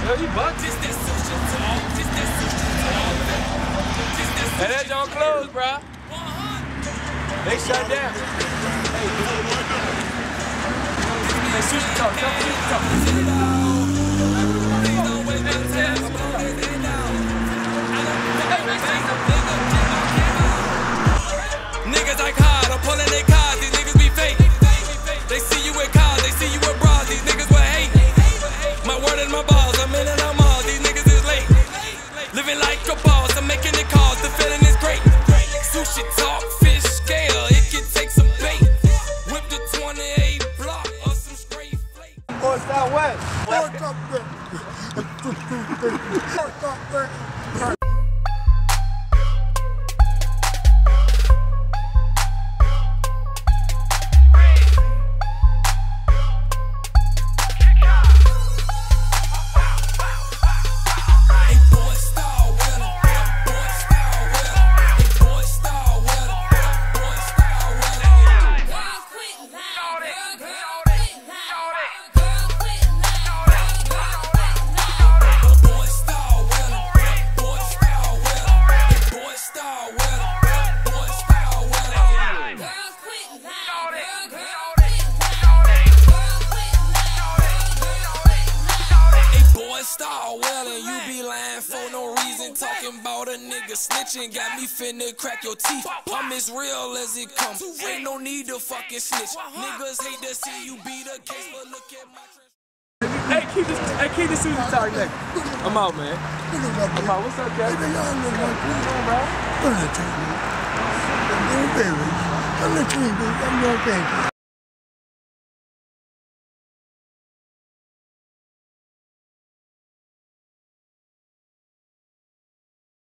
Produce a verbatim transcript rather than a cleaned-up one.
Yo, you bugged. Hey, that John closed, bro. They shut down. Hey, hey, sushi talk. Tell me sushi talk. Niggas like hard, I'm pulling their cars. These niggas be fake. They see you with cars, they see you with bras. These niggas will hate. My word and my balls, I'm in and I'm all. These niggas is late. Living like a boss, I'm making the calls. The feeling is great. Sushi talk, fish scale, it can take some bait. Whip the twenty-eight block or some straight flake. North, south, west. North, up there. North, up there. Star well and you be lying for no reason. Talking about a nigga snitching got me finna crack your teeth. I'm as real as it comes. Ain't no need to fucking snitch. Niggas hate to see you be the case, but look at my. Hey, keep this. Hey, keep this sushi talk next. I'm out, man. I'm out. What's up, Kevin? Come on, bro. I'm not trying to. I'm not trying to. I'm not trying to.